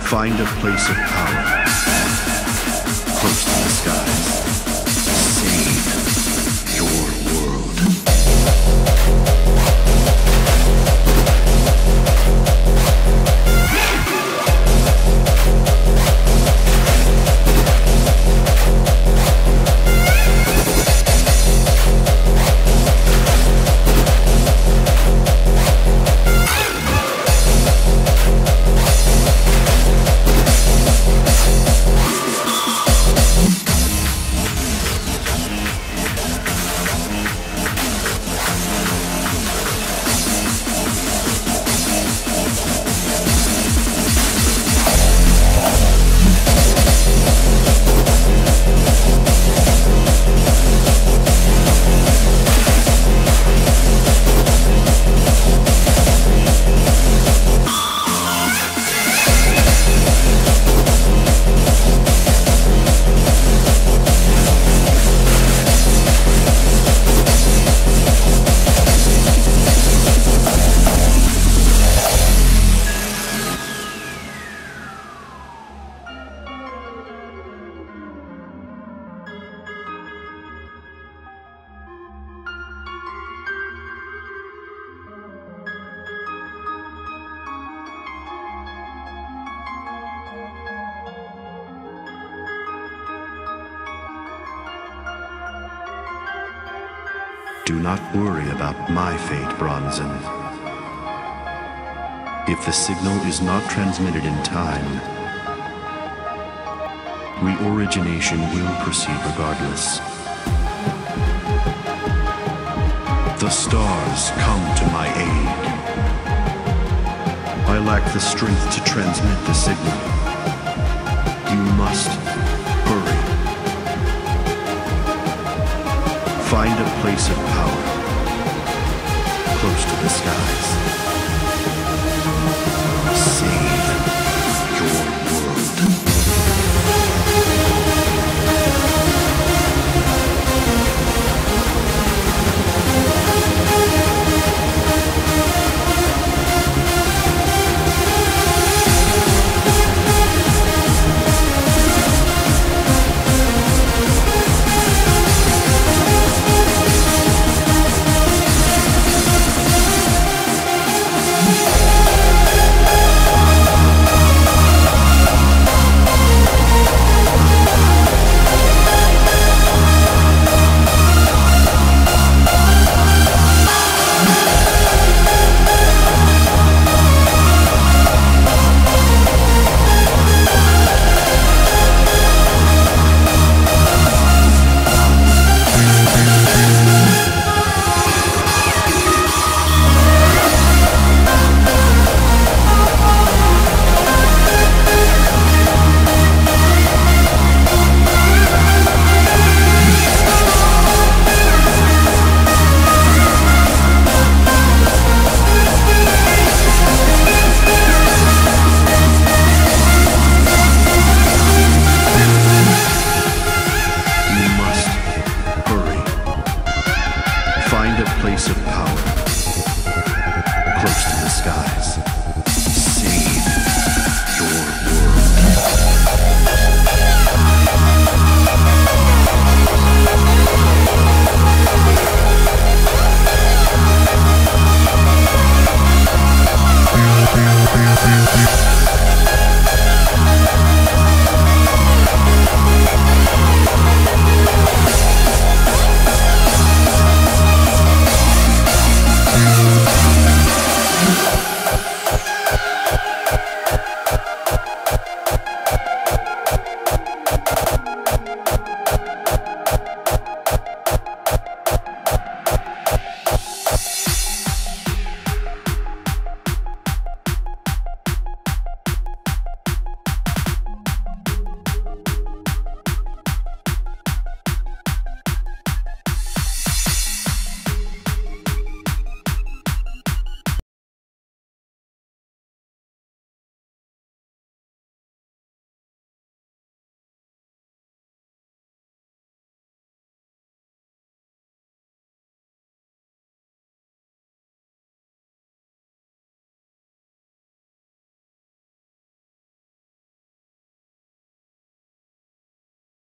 Find a place of power, close to the skies. Save your world. Do not worry about my fate, Bronzen. If the signal is not transmitted in time, reorigination will proceed regardless. The stars come to my aid. I lack the strength to transmit the signal. You must hurry. Find a place of power, close to the skies.